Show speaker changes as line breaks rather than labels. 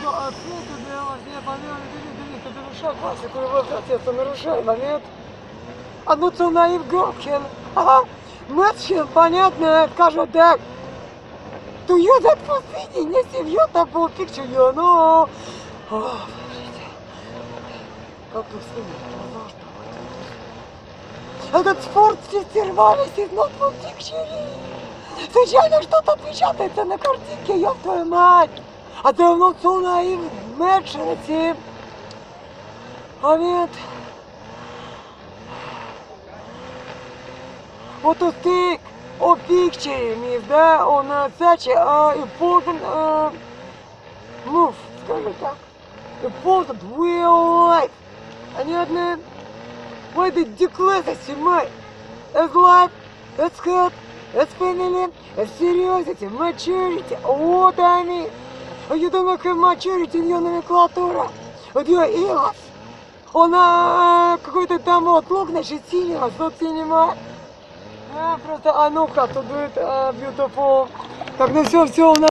ответы для вас, я помню, это душа классику его процесса нарушает момент. А ну цена и в Гопкин. Ага. Мэтчин, понятно, скажет так. To you that was thinking, если beautiful picture, you know. Как ты этот спорт фестиваля is not for picture. Случайно что-то отпечатается на картинке, ёб твою мать. А ты давно цена и в Мэтчине. Момент. What to think of picture means, да, on such important move, скажем так, important way of life. Понятно? Why the declare the as life, as health, as family, as seriousness, maturity, what I mean. You don't have maturity in your nomenclature, but your illness. Он какой-то там вот лук, значит, синего, что синема. Просто, а ну-ка, to do it beautiful. Так, ну все у нас.